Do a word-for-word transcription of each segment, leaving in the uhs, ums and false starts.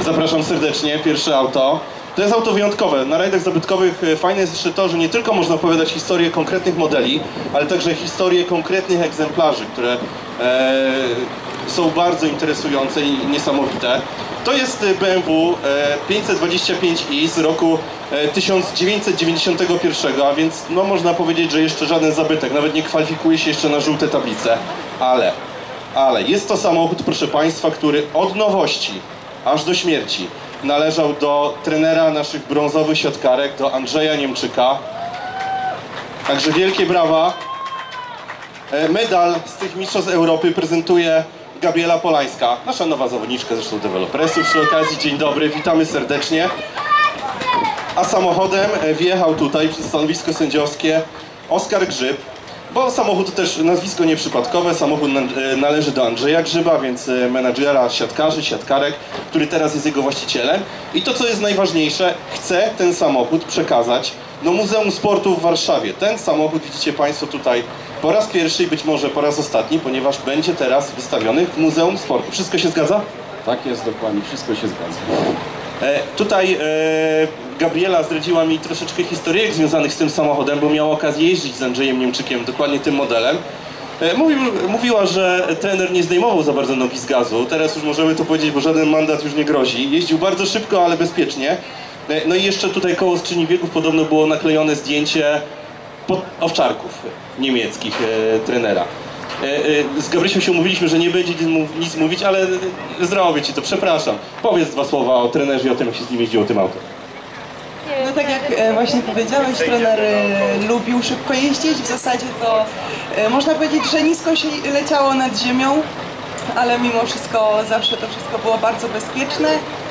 Zapraszam serdecznie, pierwsze auto. To jest auto wyjątkowe. Na rajdach zabytkowych fajne jest jeszcze to, że nie tylko można opowiadać historię konkretnych modeli, ale także historię konkretnych egzemplarzy, które e, są bardzo interesujące i niesamowite. To jest B M W e, pięćset dwadzieścia pięć i z roku e, tysiąc dziewięćset dziewięćdziesiątego pierwszego, a więc no, można powiedzieć, że jeszcze żaden zabytek, nawet nie kwalifikuje się jeszcze na żółte tablice, ale, ale jest to samochód, proszę Państwa, który od nowości aż do śmierci należał do trenera naszych brązowych siatkarek, do Andrzeja Niemczyka. Także wielkie brawa. Medal z tych mistrzostw Europy prezentuje Gabriela Polańska, nasza nowa zawodniczka, zresztą deweloperesu przy okazji. Dzień dobry, witamy serdecznie. A samochodem wjechał tutaj przez stanowisko sędziowskie Oskar Grzyb, bo samochód też nazwisko nieprzypadkowe, samochód należy do Andrzeja Grzyba, więc menadżera siatkarzy, siatkarek, który teraz jest jego właścicielem. I to, co jest najważniejsze, chce ten samochód przekazać do Muzeum Sportu w Warszawie. Ten samochód widzicie Państwo tutaj po raz pierwszy i być może po raz ostatni, ponieważ będzie teraz wystawiony w Muzeum Sportu. Wszystko się zgadza? Tak jest, dokładnie, wszystko się zgadza. E, tutaj e, Gabriela zdradziła mi troszeczkę historyjek związanych z tym samochodem, bo miała okazję jeździć z Andrzejem Niemczykiem, dokładnie tym modelem. E, mówił, mówiła, że trener nie zdejmował za bardzo nogi z gazu. Teraz już możemy to powiedzieć, bo żaden mandat już nie grozi. Jeździł bardzo szybko, ale bezpiecznie. E, no i jeszcze tutaj koło skrzyni biegów podobno było naklejone zdjęcie pod owczarków niemieckich e, trenera. Z Gabrysią się umówiliśmy, że nie będzie nic mówić, ale zrobię ci to, przepraszam. Powiedz dwa słowa o trenerze i o tym, jak się z nim jeździło tym autem. No tak jak właśnie powiedziałeś, trener lubił szybko jeździć. W zasadzie to można powiedzieć, że nisko się leciało nad ziemią, ale mimo wszystko zawsze to wszystko było bardzo bezpieczne.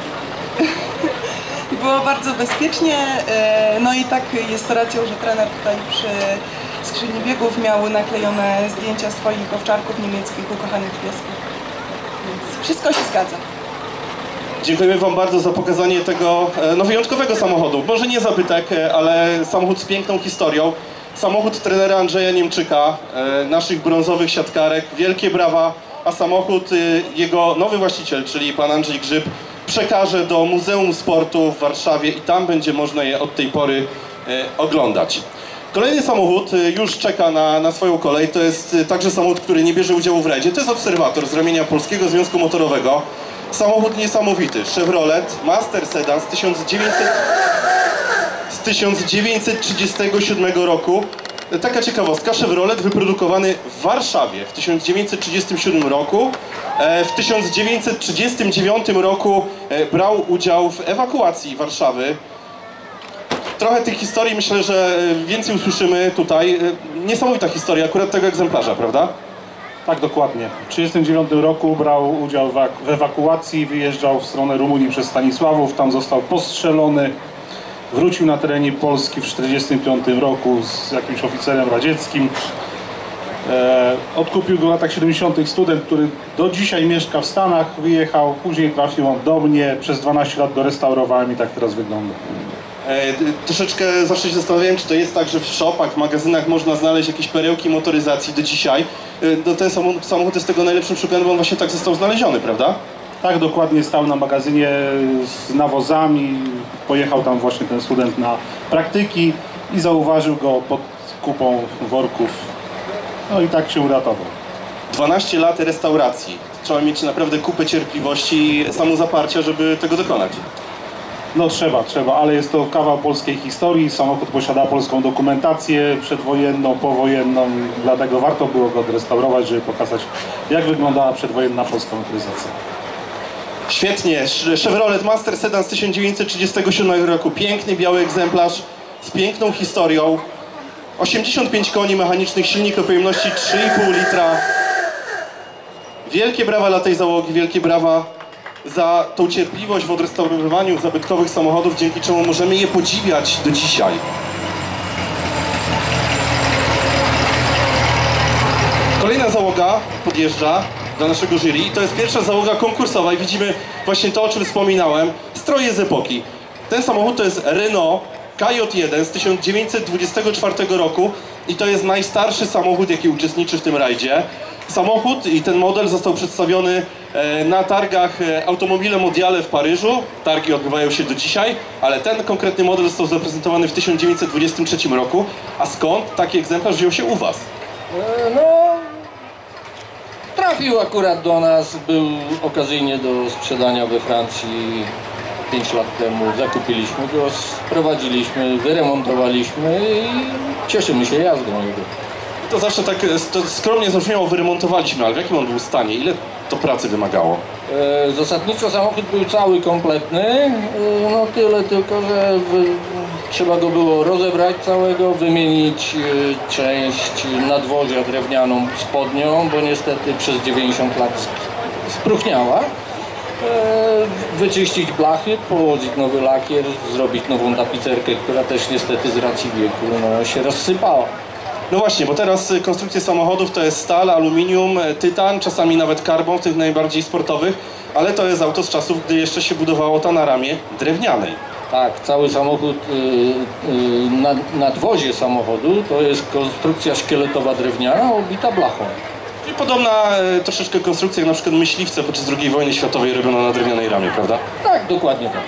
Było bardzo bezpiecznie, no i tak jest to racją, że trener tutaj przy skrzyni biegów miał naklejone zdjęcia swoich owczarków niemieckich, ukochanych piesków. Więc wszystko się zgadza. Dziękujemy Wam bardzo za pokazanie tego no, wyjątkowego samochodu. Może nie zabytek, ale samochód z piękną historią. Samochód trenera Andrzeja Niemczyka, naszych brązowych siatkarek. Wielkie brawa, a samochód jego nowy właściciel, czyli pan Andrzej Grzyb, przekaże do Muzeum Sportu w Warszawie i tam będzie można je od tej pory oglądać. Kolejny samochód już czeka na, na swoją kolej. To jest także samochód, który nie bierze udziału w rajdzie. To jest Obserwator z ramienia Polskiego Związku Motorowego. Samochód niesamowity. Chevrolet Master Sedan z tysiąc dziewięćset trzydziestego siódmego roku. Taka ciekawostka, Chevrolet wyprodukowany w Warszawie w tysiąc dziewięćset trzydziestym siódmym roku. W tysiąc dziewięćset trzydziestym dziewiątym roku brał udział w ewakuacji Warszawy. Trochę tych historii, myślę, że więcej usłyszymy tutaj. Niesamowita historia akurat tego egzemplarza, prawda? Tak, dokładnie. W tysiąc dziewięćset trzydziestym dziewiątym roku brał udział w ewakuacji, wyjeżdżał w stronę Rumunii przez Stanisławów, tam został postrzelony, wrócił na terenie Polski w tysiąc dziewięćset czterdziestym piątym roku z jakimś oficerem radzieckim. E, odkupił go w latach siedemdziesiątych student, który do dzisiaj mieszka w Stanach, wyjechał, później trafił on do mnie, przez dwanaście lat dorestaurowałem i tak teraz wygląda. E, troszeczkę zawsze się zastanawiałem, czy to jest tak, że w shopach, w magazynach można znaleźć jakieś perełki motoryzacji do dzisiaj. E, no, ten samochód, samochód jest tego najlepszym przykładem, bo on właśnie tak został znaleziony, prawda? Tak, dokładnie, stał na magazynie z nawozami, pojechał tam właśnie ten student na praktyki i zauważył go pod kupą worków, no i tak się uratował. dwanaście lat restauracji. Trzeba mieć naprawdę kupę cierpliwości i samozaparcia, żeby tego dokonać. No trzeba, trzeba, ale jest to kawał polskiej historii, samochód posiada polską dokumentację przedwojenną, powojenną, dlatego warto było go odrestaurować, żeby pokazać, jak wyglądała przedwojenna polska motoryzacja. Świetnie, Chevrolet Master Sedan z tysiąc dziewięćset trzydziestego siódmego roku, piękny biały egzemplarz z piękną historią, osiemdziesiąt pięć koni mechanicznych, silnik o pojemności trzy i pół litra. Wielkie brawa dla tej załogi, wielkie brawa za tą cierpliwość w odrestaurowaniu zabytkowych samochodów, dzięki czemu możemy je podziwiać do dzisiaj. Kolejna załoga podjeżdża do naszego jury i to jest pierwsza załoga konkursowa i widzimy właśnie to, o czym wspominałem, stroje z epoki. Ten samochód to jest Renault K J jeden z tysiąc dziewięćset dwudziestego czwartego roku i to jest najstarszy samochód, jaki uczestniczy w tym rajdzie. Samochód i ten model został przedstawiony e, na targach e, Automobile Mondiale w Paryżu. Targi odbywają się do dzisiaj, ale ten konkretny model został zaprezentowany w tysiąc dziewięćset dwudziestym trzecim roku. A skąd taki egzemplarz wziął się u was? E, No, trafił akurat do nas, był okazyjnie do sprzedania we Francji pięć lat temu. Zakupiliśmy go, sprowadziliśmy, wyremontowaliśmy i cieszymy się jazdą jego. To zawsze tak e, to skromnie zabrzmiało, wyremontowaliśmy, ale w jakim on był stanie? Ile to pracy wymagało? E, Zasadniczo samochód był cały, kompletny, e, no tyle tylko, że wy, trzeba go było rozebrać całego, wymienić e, część nadwozia drewnianą spodnią, bo niestety przez dziewięćdziesiąt lat spróchniała. E, Wyczyścić blachy, położyć nowy lakier, zrobić nową tapicerkę, która też niestety z racji wieku no, się rozsypała. No właśnie, bo teraz y, konstrukcje samochodów to jest stal, aluminium, y, tytan, czasami nawet karbon w tych najbardziej sportowych, ale to jest auto z czasów, gdy jeszcze się budowało to na ramie drewnianej. Tak, cały samochód, y, y, nad, nadwozie samochodu to jest konstrukcja szkieletowa drewniana obita blachą. Czyli podobna y, troszeczkę konstrukcja jak na przykład myśliwce podczas drugiej wojny światowej robiona na drewnianej ramie, prawda? Tak, dokładnie tak.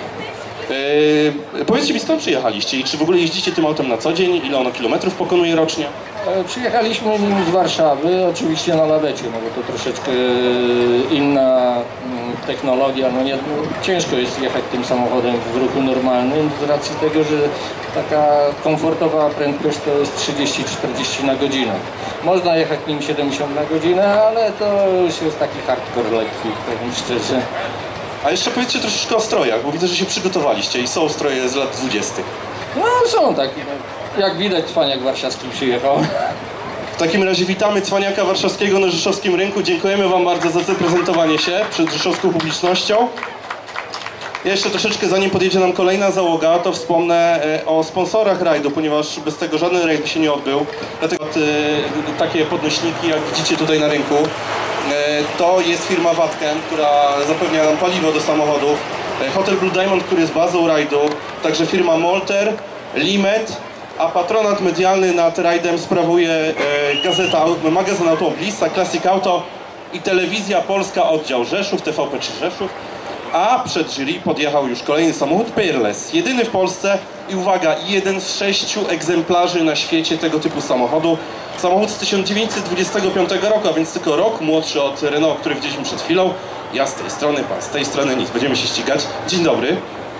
Yy, powiedzcie mi, skąd przyjechaliście i czy w ogóle jeździcie tym autem na co dzień? Ile ono kilometrów pokonuje rocznie? E, Przyjechaliśmy nim z Warszawy, oczywiście na lawecie, no bo to troszeczkę inna mm, technologia. No nie, no, ciężko jest jechać tym samochodem w ruchu normalnym z racji tego, że taka komfortowa prędkość to jest trzydzieści czterdzieści na godzinę. Można jechać nim siedemdziesiąt na godzinę, ale to już jest taki hardcore lekki, powiem szczerze. A jeszcze powiedzcie troszeczkę o strojach, bo widzę, że się przygotowaliście i są stroje z lat dwudziestych. No są takie, no, jak widać Cwaniak warszawski przyjechał. W takim razie witamy Cwaniaka Warszawskiego na rzeszowskim rynku. Dziękujemy wam bardzo za zaprezentowanie się przed rzeszowską publicznością. Jeszcze troszeczkę zanim podjedzie nam kolejna załoga, to wspomnę e, o sponsorach rajdu, ponieważ bez tego żaden rajd by się nie odbył. Dlatego e, takie podnośniki, jak widzicie tutaj na rynku, e, to jest firma Watken, która zapewnia nam paliwo do samochodów. E, Hotel Blue Diamond, który jest bazą rajdu, także firma Molter, Limet, a patronat medialny nad rajdem sprawuje e, gazeta, magazyn Automobilista, Classic Auto i Telewizja Polska oddział Rzeszów, T V P trzy Rzeszów. A przed jury podjechał już kolejny samochód Peerless, jedyny w Polsce i uwaga, jeden z sześciu egzemplarzy na świecie tego typu samochodu. Samochód z tysiąc dziewięćset dwudziestego piątego roku, a więc tylko rok młodszy od Renault, który widzieliśmy przed chwilą. Ja z tej strony, pan z tej strony, nic, będziemy się ścigać. Dzień dobry.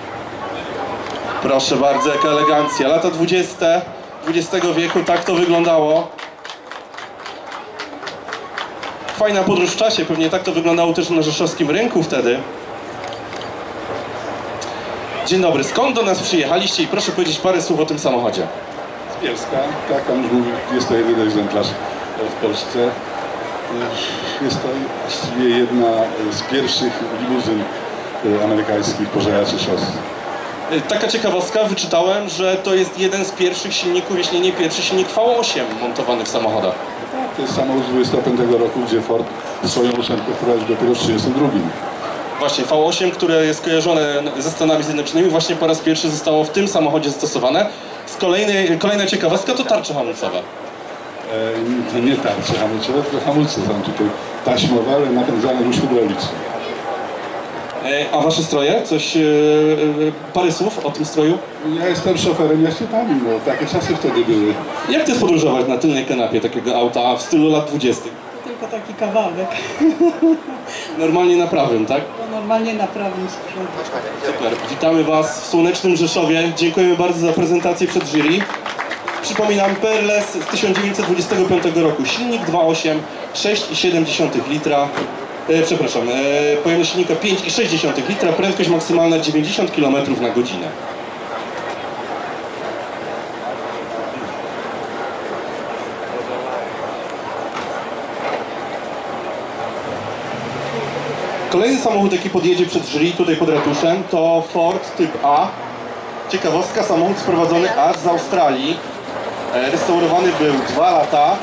Proszę bardzo, jaka elegancja. Lata dwudzieste dwudziestego wieku, tak to wyglądało. Fajna podróż w czasie, pewnie tak to wyglądało też na rzeszowskim rynku wtedy. Dzień dobry, skąd do nas przyjechaliście i proszę powiedzieć parę słów o tym samochodzie. Z Bielska, tak pan już mówił, jest to jedyny egzemplarz w Polsce. Jest to właściwie jedna z pierwszych limuzyn amerykańskich pożeraczy szos. Taka ciekawostka, wyczytałem, że to jest jeden z pierwszych silników, jeśli nie pierwszy silnik V osiem montowany w samochodach. To jest samochód z dwudziestego piątego roku, gdzie Ford swoją ósemkę wprowadził dopiero w trzydziestym drugim. Właśnie V osiem, które jest kojarzone ze Stanami Zjednoczonymi, właśnie po raz pierwszy zostało w tym samochodzie zastosowane. Z kolejnej, kolejna ciekawostka to tarcze hamulcowe. E, to nie tarcze hamulcowe, tylko hamulce są tutaj taśmowe, ale napędzane już hydraulicznie. E, a wasze stroje? Coś, e, e, parę słów o tym stroju? Ja jestem szoferem jaśnietami, no takie czasy wtedy były. Jak to jest podróżować na tylnej kanapie takiego auta w stylu lat dwudziestych? Tylko taki kawałek. Normalnie na prawym, tak? No normalnie na prawym skrzydle. Super, witamy was w słonecznym Rzeszowie. Dziękujemy bardzo za prezentację przed jury. Przypominam, Peerless z tysiąc dziewięćset dwudziestego piątego roku. Silnik dwa osiem, sześć i siedem dziesiątych litra. E, przepraszam, e, pojemność silnika pięć i sześć dziesiątych litra, prędkość maksymalna dziewięćdziesiąt kilometrów na godzinę. Kolejny samochód, jaki podjedzie przed jury tutaj pod ratuszem, to Ford Typ A. Ciekawostka, samochód sprowadzony aż z Australii. E, restaurowany był dwa lata.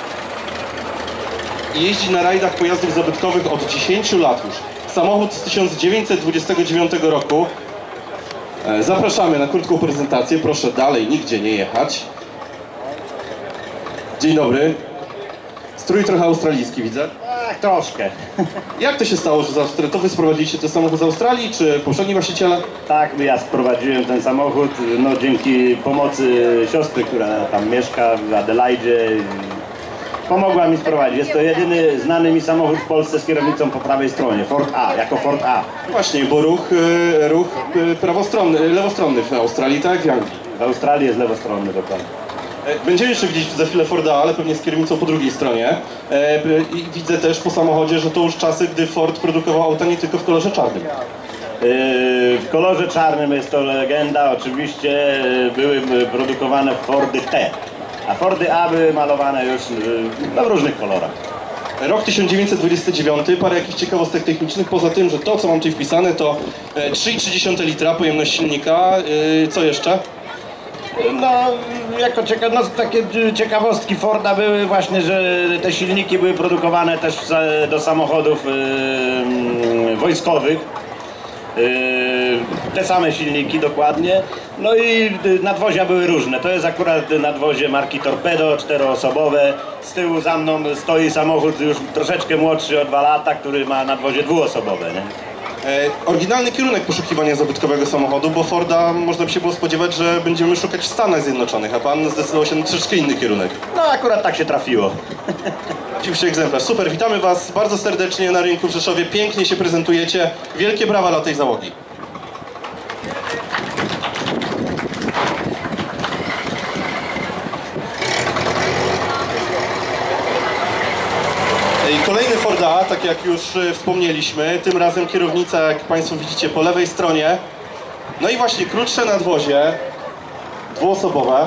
I jeździ na rajdach pojazdów zabytkowych od dziesięciu lat już. Samochód z tysiąc dziewięćset dwudziestego dziewiątego roku. E, zapraszamy na krótką prezentację. Proszę dalej nigdzie nie jechać. Dzień dobry. Strój trochę australijski, widzę. Tak, troszkę. Jak to się stało, że z Austrii, to wy sprowadziliście ten samochód z Australii, czy poprzedni właściciele? Tak, ja sprowadziłem ten samochód, no dzięki pomocy siostry, która tam mieszka w Adelaidzie. Pomogła mi sprowadzić. Jest to jedyny znany mi samochód w Polsce z kierownicą po prawej stronie. Ford A, jako Ford A. Właśnie, bo ruch, y, ruch y, prawostronny, lewostronny w Australii, tak jak w Anglii. W Australii jest lewostronny dokładnie. E, Będziemy jeszcze widzieć za chwilę Forda, ale pewnie z kierownicą po drugiej stronie. E, I widzę też po samochodzie, że to już czasy, gdy Ford produkował auta nie tylko w kolorze czarnym. W kolorze czarnym jest to legenda, oczywiście były produkowane Fordy T, a Fordy A były malowane już no, w różnych kolorach. Rok tysiąc dziewięćset dwudziesty dziewiąty, parę jakichś ciekawostek technicznych, poza tym, że to co mam tutaj wpisane to trzy i trzy dziesiąte litra pojemność silnika, co jeszcze? No, jako cieka no, takie ciekawostki Forda były właśnie, że te silniki były produkowane też do samochodów yy, wojskowych. Yy, te same silniki dokładnie, no i nadwozia były różne. To jest akurat nadwozie marki Torpedo, czteroosobowe. Z tyłu za mną stoi samochód już troszeczkę młodszy o dwa lata, który ma nadwozie dwuosobowe, nie? E, oryginalny kierunek poszukiwania zabytkowego samochodu, bo Forda można by się było spodziewać, że będziemy szukać w Stanach Zjednoczonych, a pan zdecydował się na troszeczkę inny kierunek. No akurat tak się trafiło. Trafił się egzemplarz. Super, witamy was bardzo serdecznie na rynku w Rzeszowie, pięknie się prezentujecie. Wielkie brawa dla tej załogi. I kolejny Ford A, tak jak już wspomnieliśmy, tym razem kierownica, jak państwo widzicie, po lewej stronie. No i właśnie krótsze nadwozie, dwuosobowe.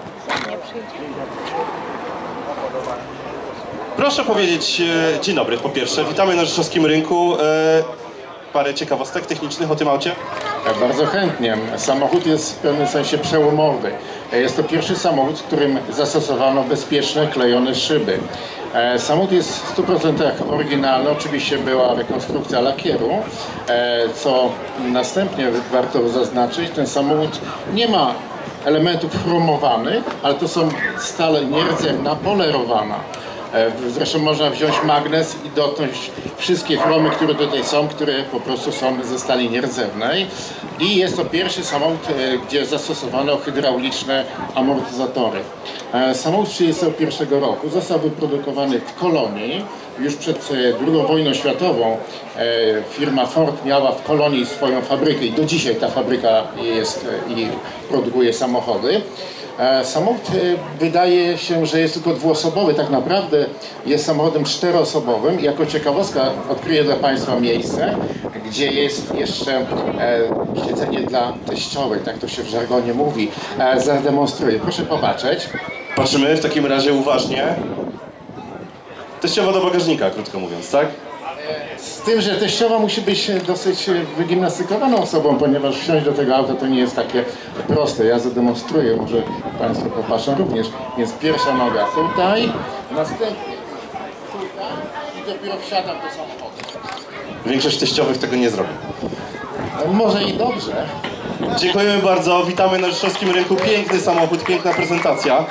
Proszę powiedzieć, dzień dobry po pierwsze, witamy na rzeszowskim rynku. Parę ciekawostek technicznych o tym aucie? Tak, bardzo chętnie. Samochód jest w pewnym sensie przełomowy. Jest to pierwszy samochód, w którym zastosowano bezpieczne, klejone szyby. Samochód jest w stu procentach oryginalny, oczywiście była rekonstrukcja lakieru, co następnie warto zaznaczyć, ten samochód nie ma elementów chromowanych, ale to są stale nierdzewna, polerowana. Zresztą można wziąć magnes i dotknąć wszystkie chromy, które tutaj są, które po prostu są ze stali nierdzewnej. I jest to pierwszy samochód, gdzie zastosowano hydrauliczne amortyzatory. Samochód z tysiąc dziewięćset trzydziestego pierwszego roku został wyprodukowany w Kolonii. Już przed drugą wojną światową firma Ford miała w Kolonii swoją fabrykę i do dzisiaj ta fabryka jest i produkuje samochody. Samochód wydaje się, że jest tylko dwuosobowy, tak naprawdę jest samochodem czteroosobowym. Jako ciekawostka odkryję dla państwa miejsce, gdzie jest jeszcze e, siedzenie dla teściowej, tak to się w żargonie mówi. E, zademonstruję, proszę popatrzeć. Patrzymy w takim razie uważnie. Teściowa do bagażnika, krótko mówiąc, tak? Z tym, że teściowa musi być dosyć wygimnastykowaną osobą, ponieważ wsiąść do tego auta to nie jest takie proste. Ja zademonstruję, może państwo popatrzą również. Więc pierwsza noga tutaj, następnie tutaj i dopiero wsiadam do samochodu. Większość teściowych tego nie zrobi. Może i dobrze. Dziękujemy bardzo, witamy na rzeszowskim rynku. Piękny samochód, piękna prezentacja.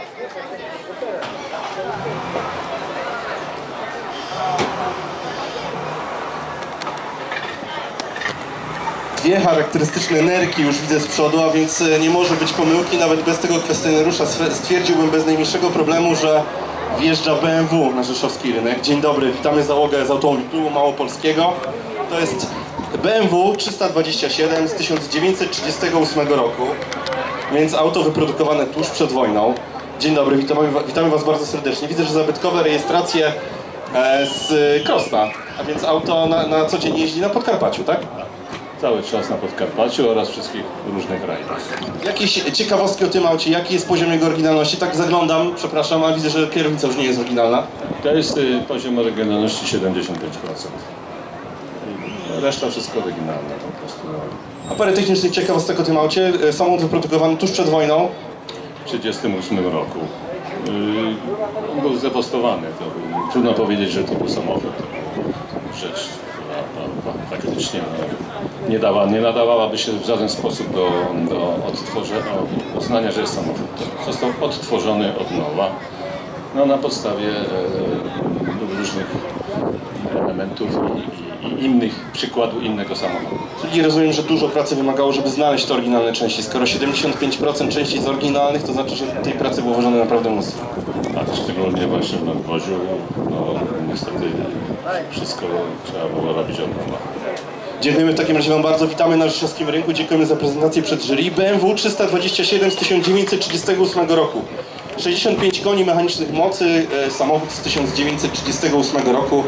Dwie charakterystyczne nerki już widzę z przodu, a więc nie może być pomyłki. Nawet bez tego kwestionariusza stwierdziłbym bez najmniejszego problemu, że wjeżdża B M W na rzeszowski rynek. Dzień dobry, witamy załogę z Automobilu Małopolskiego. To jest B M W trzysta dwadzieścia siedem z tysiąc dziewięćset trzydziestego ósmego roku, więc auto wyprodukowane tuż przed wojną. Dzień dobry, witamy, witamy was bardzo serdecznie. Widzę, że zabytkowe rejestracje z Krosna, a więc auto na, na co dzień jeździ na Podkarpaciu, tak? Cały czas na Podkarpaciu oraz wszystkich różnych rajdach. Jakieś ciekawostki o tym aucie, jaki jest poziom jego oryginalności? Tak zaglądam, przepraszam, ale widzę, że kierownica już nie jest oryginalna. To jest y, poziom oryginalności siedemdziesiąt pięć procent. Reszta wszystko oryginalne po prostu. A parę technicznych ciekawostek o tym aucie. Samochód wyprodukowany tuż przed wojną. W tysiąc dziewięćset trzydziestym ósmym roku. Yy, on był zdewastowany. To był, trudno powiedzieć, że to był samochód. To była rzecz, która faktycznie no, nie, dała, nie nadawałaby się w żaden sposób do, do odtworzenia, uznania, że jest samochód. Został odtworzony od nowa. No, na podstawie e, różnych elementów i, i, i innych przykładów innego samochodu. Czyli rozumiem, że dużo pracy wymagało, żeby znaleźć te oryginalne części. Skoro siedemdziesiąt pięć procent części jest oryginalnych, to znaczy, że tej pracy było włożone naprawdę mnóstwo. Tak, szczególnie właśnie w nadwoziu, no niestety wszystko trzeba było robić od nowa. Dziękujemy w takim razie Wam bardzo. Witamy na rzeszowskim rynku. Dziękujemy za prezentację przed jury. B M W trzysta dwadzieścia siedem z tysiąc dziewięćset trzydziestego ósmego roku. sześćdziesiąt pięć koni mechanicznych mocy, e, samochód z tysiąc dziewięćset trzydziestego ósmego roku.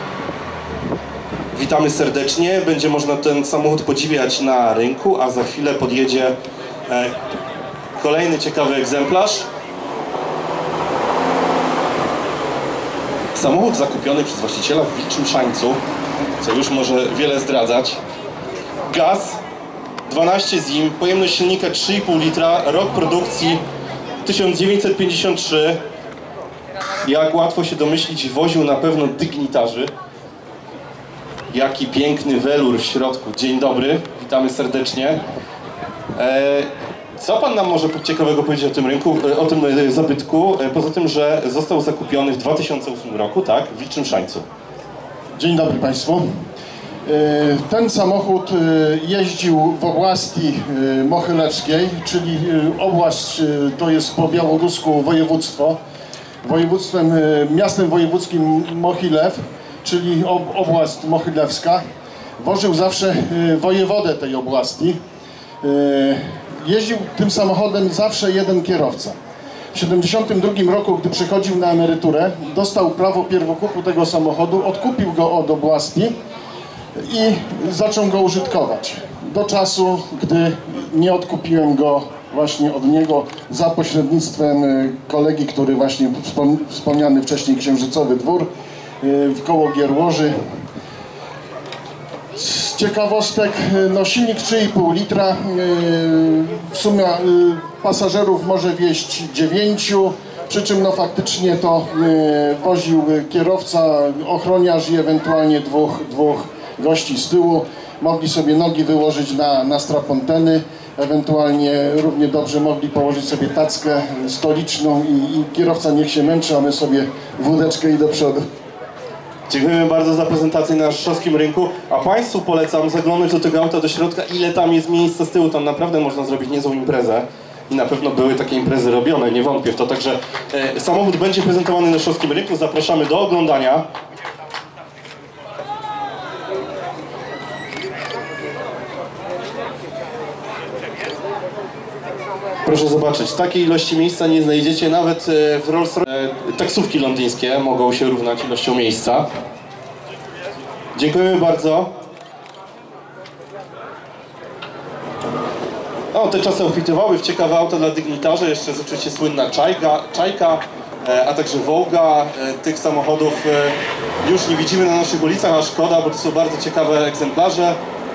Witamy serdecznie. Będzie można ten samochód podziwiać na rynku, a za chwilę podjedzie e, kolejny ciekawy egzemplarz. Samochód zakupiony przez właściciela w Wilczym Szańcu, co już może wiele zdradzać. Gaz, dwanaście zim, pojemność silnika trzy i pół litra, rok produkcji tysiąc dziewięćset pięćdziesiąt trzy. Jak łatwo się domyślić, woził na pewno dygnitarzy. Jaki piękny welur w środku. Dzień dobry, witamy serdecznie. E, co Pan nam może ciekawego powiedzieć o tym rynku, o tym zabytku, poza tym, że został zakupiony w dwa tysiące ósmym roku, tak, w Wilczym Szańcu? Dzień dobry Państwu. Ten samochód jeździł w oblasti mochylewskiej, czyli oblast to jest po białorusku województwo. Województwem, miastem wojewódzkim Mochilew, czyli oblast mochylewska. Wożył zawsze wojewodę tej oblasti. Jeździł tym samochodem zawsze jeden kierowca. W tysiąc dziewięćset siedemdziesiątym drugim roku, gdy przechodził na emeryturę, dostał prawo pierwokupu tego samochodu, odkupił go od oblasti i zaczął go użytkować. Do czasu, gdy nie odkupiłem go właśnie od niego za pośrednictwem kolegi, który właśnie wspomniany wcześniej Księżycowy Dwór w koło Gierłoży. Z ciekawostek, no silnik trzy i pół litra, w sumie pasażerów może wieść dziewięciu, przy czym no faktycznie to woził kierowca, ochroniarz i ewentualnie dwóch, dwóch gości z tyłu. Mogli sobie nogi wyłożyć na, na straponteny, ewentualnie równie dobrze mogli położyć sobie tackę stoliczną i, i kierowca niech się męczy, a my sobie wódeczkę i do przodu. Dziękujemy bardzo za prezentację na rzeszowskim rynku, a Państwu polecam zaglądać do tego auta do środka, ile tam jest miejsca z tyłu, tam naprawdę można zrobić niezłą imprezę i na pewno były takie imprezy robione, nie wątpię w to, także e, samochód będzie prezentowany na rzeszowskim rynku, zapraszamy do oglądania. Proszę zobaczyć, takiej ilości miejsca nie znajdziecie nawet w Rolls-Royce. Taksówki londyńskie mogą się równać ilością miejsca. Dziękujemy bardzo. No, te czasy obfitowały w ciekawe auta dla dygnitarzy. Jeszcze jest oczywiście słynna czajka, czajka a także Wołga. Tych samochodów już nie widzimy na naszych ulicach, a szkoda, bo to są bardzo ciekawe egzemplarze.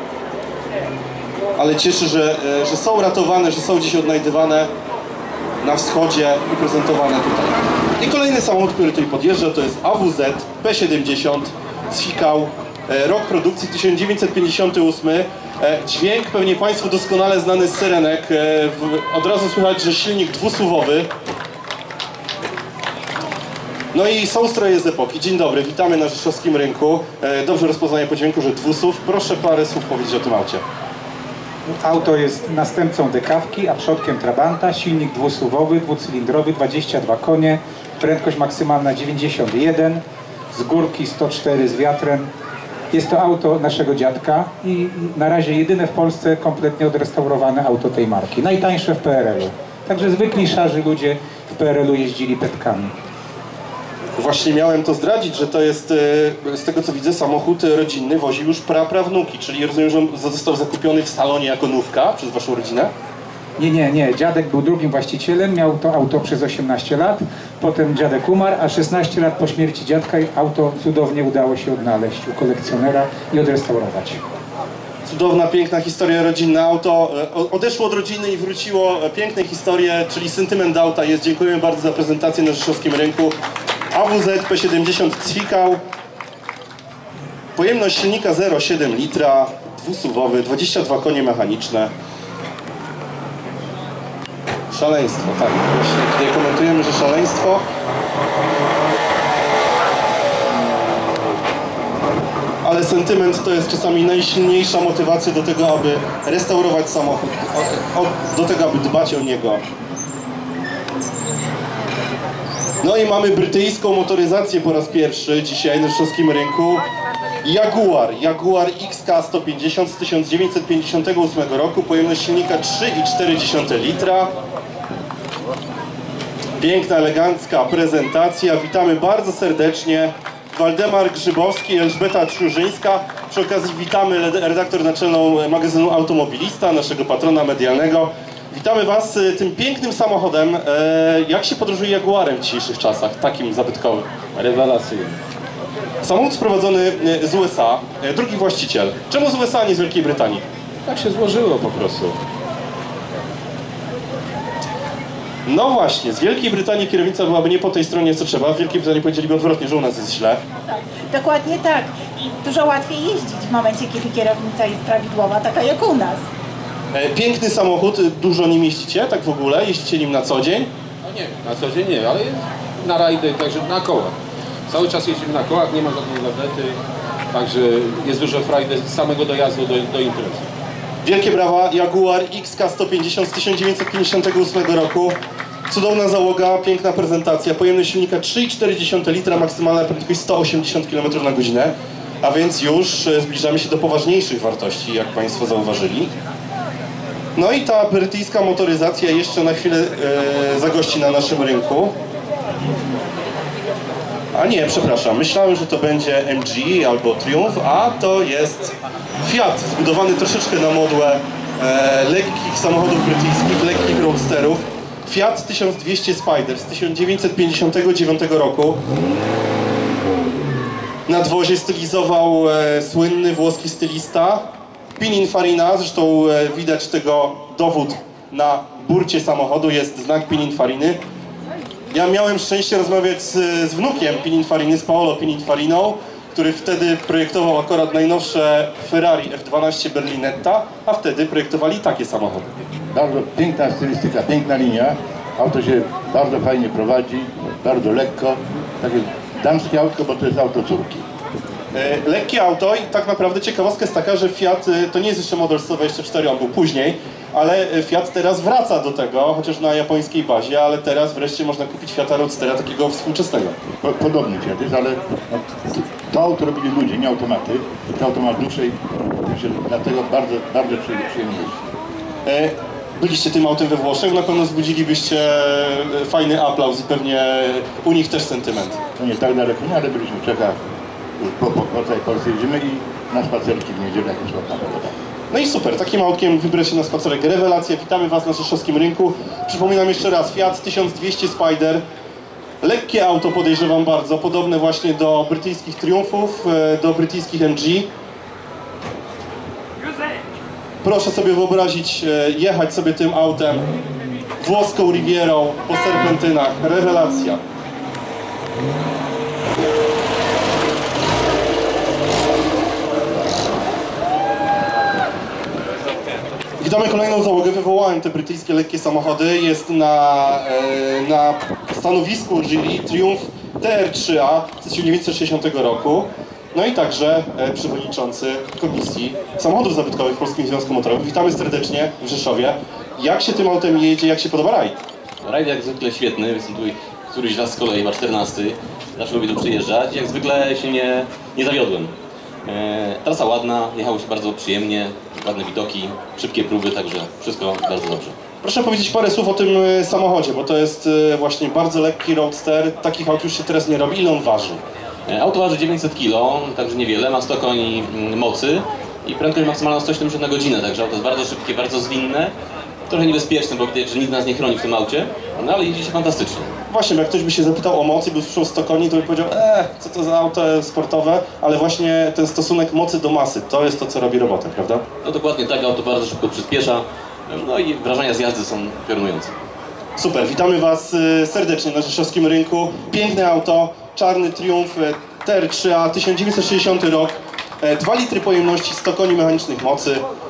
Ale cieszy, że, że są ratowane, że są gdzieś odnajdywane na wschodzie i prezentowane tutaj. I kolejny samochód, który tutaj podjeżdża, to jest A W Z P siedemdziesiąt z Fikał, rok produkcji tysiąc dziewięćset pięćdziesiąty ósmy. Dźwięk pewnie Państwu doskonale znany z syrenek. Od razu słychać, że silnik dwusuwowy. No i są stroje z epoki. Dzień dobry, witamy na rzeszowskim rynku. Dobrze rozpoznaję po dźwięku, że dwusuw. Proszę parę słów powiedzieć o tym aucie. Auto jest następcą dekawki, a przodkiem Trabanta, silnik dwusuwowy, dwucylindrowy, dwadzieścia dwa konie, prędkość maksymalna dziewięćdziesiąt jeden, z górki sto cztery z wiatrem. Jest to auto naszego dziadka i na razie jedyne w Polsce kompletnie odrestaurowane auto tej marki. Najtańsze w P R L u. Także zwykli szarzy ludzie w P R L u jeździli petkami. Właśnie miałem to zdradzić, że to jest, z tego co widzę, samochód rodzinny wozi już praprawnuki, czyli rozumiem, że on został zakupiony w salonie jako nówka przez Waszą rodzinę? Nie, nie, nie. Dziadek był drugim właścicielem, miał to auto przez osiemnaście lat, potem dziadek umarł, a szesnaście lat po śmierci dziadka auto cudownie udało się odnaleźć u kolekcjonera i odrestaurować. Cudowna, piękna historia rodzinna. Auto odeszło od rodziny i wróciło. Piękne historie, czyli sentyment auta jest. Dziękujemy bardzo za prezentację na rzeszowskim rynku. A W Z P siedemdziesiąt Cwikał. Pojemność silnika zero przecinek siedem litra, dwusuwowy, dwadzieścia dwa konie mechaniczne. Szaleństwo, tak. Właśnie tutaj komentujemy, że szaleństwo. ale sentyment to jest czasami najsilniejsza motywacja do tego, aby restaurować samochód, o, o, do tego, aby dbać o niego. No i mamy brytyjską motoryzację po raz pierwszy dzisiaj na rzeszowskim rynku. Jaguar, Jaguar X K sto pięćdziesiąt z tysiąc dziewięćset pięćdziesiątego ósmego roku, pojemność silnika trzy i cztery dziesiąte litra. Piękna, elegancka prezentacja. Witamy bardzo serdecznie. Waldemar Grzybowski i Elżbieta Czurzyńska. Przy okazji witamy redaktor naczelną magazynu Automobilista, naszego patrona medialnego. Witamy Was tym pięknym samochodem. Jak się podróżuje Jaguarem w dzisiejszych czasach, takim zabytkowym? Rewelacyjnie. Samochód sprowadzony z U S A, drugi właściciel. Czemu z U S A, a nie z Wielkiej Brytanii? Tak się złożyło po prostu. No właśnie, z Wielkiej Brytanii kierownica byłaby nie po tej stronie, co trzeba. W Wielkiej Brytanii powiedzieliby odwrotnie, że u nas jest źle. Tak, dokładnie tak. I dużo łatwiej jeździć w momencie, kiedy kierownica jest prawidłowa, taka jak u nas. Piękny samochód, dużo nim jeździcie, tak w ogóle? Jeździcie nim na co dzień? No nie, na co dzień nie, ale na rajdy, także na kołach. Cały czas jeździmy na kołach, nie ma żadnej lawety, także jest dużo frajdy z samego dojazdu do, do imprezy. Wielkie brawa, Jaguar X K sto pięćdziesiąt z tysiąc dziewięćset pięćdziesiątego ósmego roku. Cudowna załoga, piękna prezentacja, pojemność silnika trzy i cztery dziesiąte litra, maksymalna prędkość sto osiemdziesiąt kilometrów na godzinę. A więc już zbliżamy się do poważniejszych wartości, jak Państwo zauważyli. No i ta brytyjska motoryzacja jeszcze na chwilę e, zagości na naszym rynku. A nie, przepraszam, myślałem, że to będzie M G albo Triumph, a to jest Fiat, zbudowany troszeczkę na modłę e, lekkich samochodów brytyjskich, lekkich roadsterów. Fiat tysiąc dwieście Spider z tysiąc dziewięćset pięćdziesiątego dziewiątego roku. Nadwozie stylizował e, słynny włoski stylista Pininfarina, zresztą e, widać tego dowód na burcie samochodu, jest znak Pininfariny. Ja miałem szczęście rozmawiać z, z wnukiem Pininfariny, z Paolo Pininfariną, który wtedy projektował akurat najnowsze Ferrari F dwanaście Berlinetta, a wtedy projektowali takie samochody. Bardzo piękna stylistyka, piękna linia. Auto się bardzo fajnie prowadzi, bardzo lekko. Takie damskie autko, bo to jest auto córki. E, lekkie auto i tak naprawdę ciekawostka jest taka, że Fiat e, to nie jest jeszcze model sto dwadzieścia cztery, on był później, ale Fiat teraz wraca do tego, chociaż na japońskiej bazie, ale teraz wreszcie można kupić Fiata Roadstera takiego współczesnego. Po, podobny Fiat jest, ale no, to auto robili ludzie, nie automaty. To auto ma dłużej, dlatego bardzo, bardzo przyjemnie jest. E, byliście tym autem we Włoszech, na pewno wzbudzilibyście fajny aplauz i pewnie u nich też sentyment. No nie tak daleko, nie, ale byliśmy w Czechach, po, po, po całej Polsce jeździmy i na spacerki w niedzielę, jak jest ładna pogoda. No i super, takim autkiem wybrać się na spacerek. Rewelacja, witamy Was na rzeszowskim rynku. Przypominam jeszcze raz, Fiat tysiąc dwieście Spider. Lekkie auto, podejrzewam bardzo, podobne właśnie do brytyjskich Triumphów, do brytyjskich M G. Proszę sobie wyobrazić, jechać sobie tym autem włoską Rivierą po serpentynach. Rewelacja. Witamy kolejną załogę. Wywołałem te brytyjskie lekkie samochody. Jest na, e, na stanowisku jury Triumph T R trzy A z tysiąc dziewięćset sześćdziesiątego roku. No i także e, przewodniczący Komisji Samochodów Zabytkowych w Polskim Związku Motorowym. Witamy serdecznie w Rzeszowie. Jak się tym autem jedzie, jak się podoba rajd? Rajd jak zwykle świetny, jestem tutaj któryś raz z kolei, chyba czternasty. Zawsze lubię tu przyjeżdżać. Jak zwykle się nie, nie zawiodłem. E, trasa ładna, jechało się bardzo przyjemnie, ładne widoki, szybkie próby, także wszystko bardzo dobrze. Proszę powiedzieć parę słów o tym samochodzie, bo to jest właśnie bardzo lekki roadster. Takich aut już się teraz nie robi. Ile on waży? E, auto waży dziewięćset kilo, także niewiele, ma sto koni mocy i prędkość maksymalna sto siedemdziesiąt na godzinę, także auto jest bardzo szybkie, bardzo zwinne. Trochę niebezpieczne, bo widać, że nikt nas nie chroni w tym aucie, no ale jeździ się fantastycznie. Właśnie, bo jak ktoś by się zapytał o mocy, by usłyszał sto koni, to by powiedział, eee, co to za auto sportowe, ale właśnie ten stosunek mocy do masy, to jest to, co robi robotę, prawda? No dokładnie tak, auto bardzo szybko przyspiesza, no i wrażenia z jazdy są piorunujące. Super, witamy Was serdecznie na rzeszowskim rynku. Piękne auto, czarny Triumph T R trzy A, tysiąc dziewięćset sześćdziesiąty rok, dwa litry pojemności, sto koni mechanicznych mocy.